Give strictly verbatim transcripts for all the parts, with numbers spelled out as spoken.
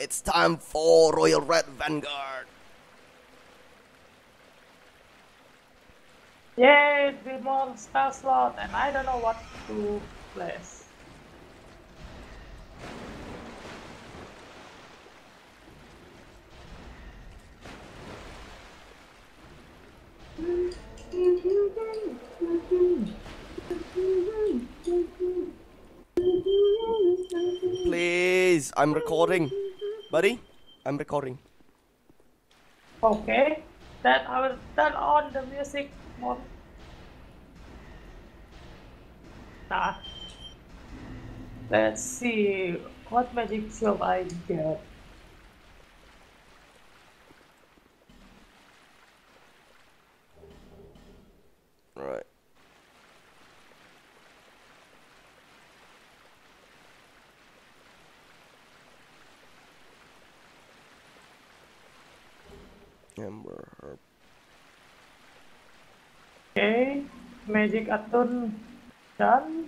It's time for Royal Red Vanguard. Yay, three more spell slot, and I don't know what to place. Please, I'm recording. Buddy, I'm recording. Okay, then I will turn on the music mode. Nah. Let's see, what magic shall I get? Right. Amber Herb. Okay, magic attune done.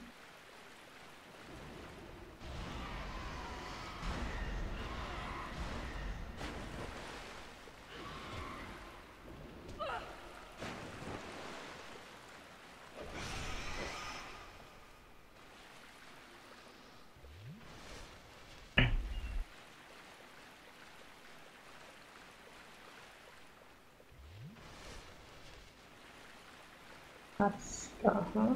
That's uh-huh.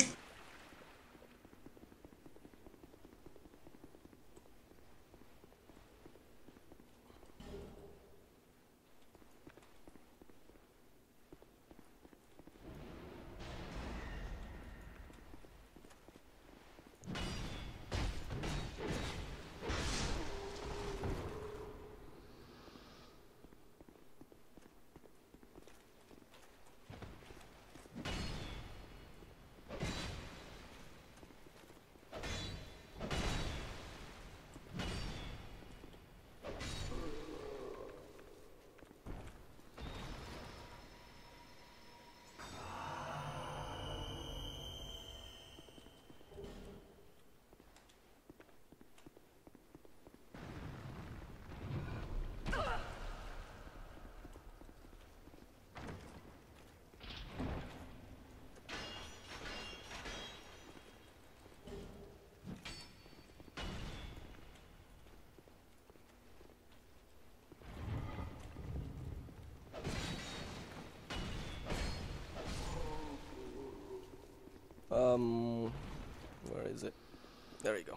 Um, where is it? There you go.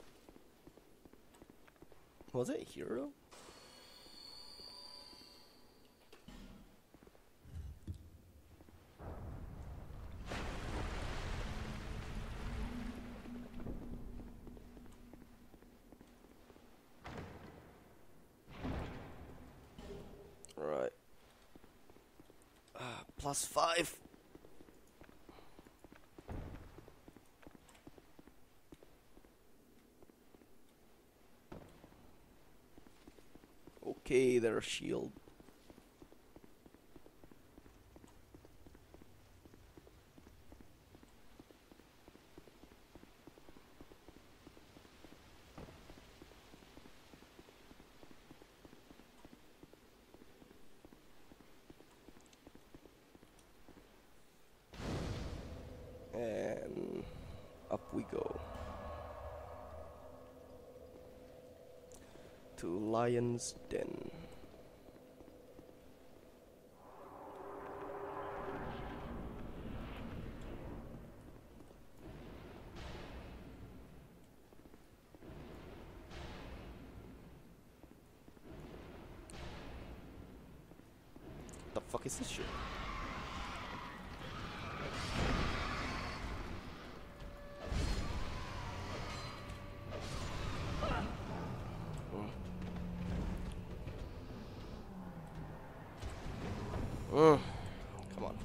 Was it a hero? Right. Uh, plus five. Okay, their shield. And up we go. To Lion's Den. The fuck is this shit? Mm. Come on.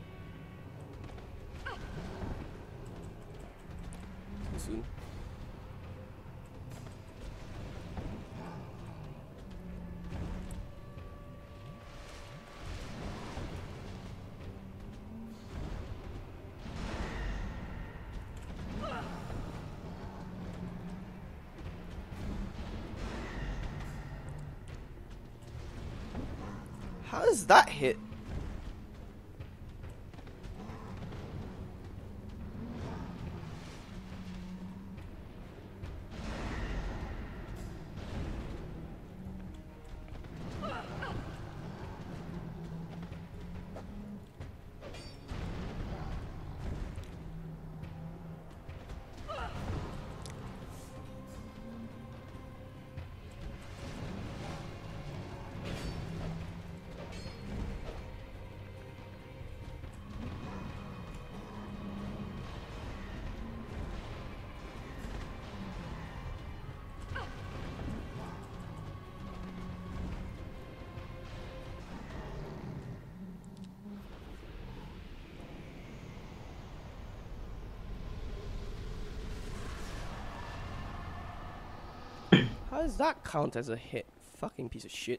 Too soon. How does that hit? How does that count as a hit? Fucking piece of shit.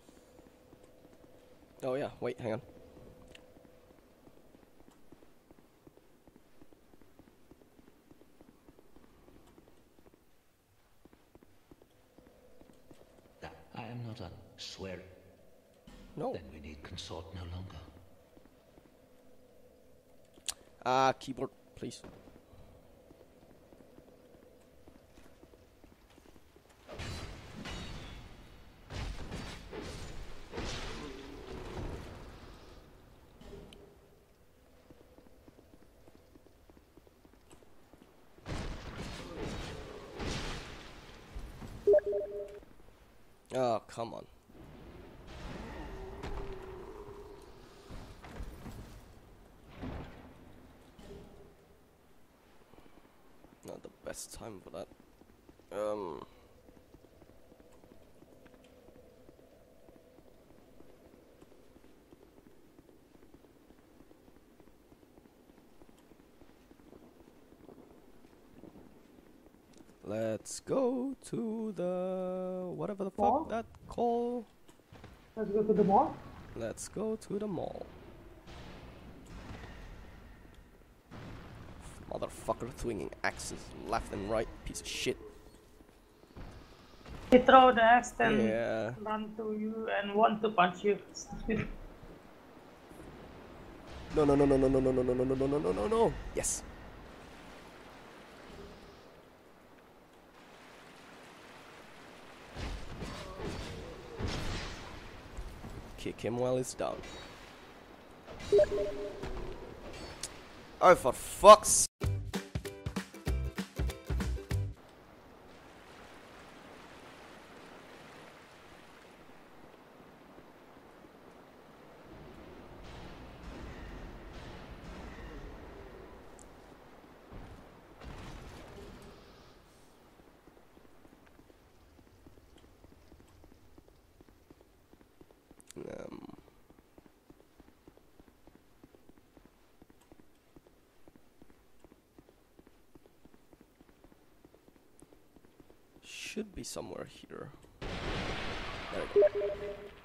Oh yeah, wait, hang on. I am not a swear. No. Then we need consort no longer. Ah, uh, keyboard, please. Oh, come on. Not the best time for that. Um. Let's go to the whatever the Mall? fuck that call. Let's go to the mall. Let's go to the mall. Motherfucker swinging axes left and right, piece of shit. He throw the axe and Yeah. run to you and want to punch you. No no no no no no no no no no no no no no no. Yes. Kick him while he's down. Oh, for fuck's Um, should be somewhere here. There we go.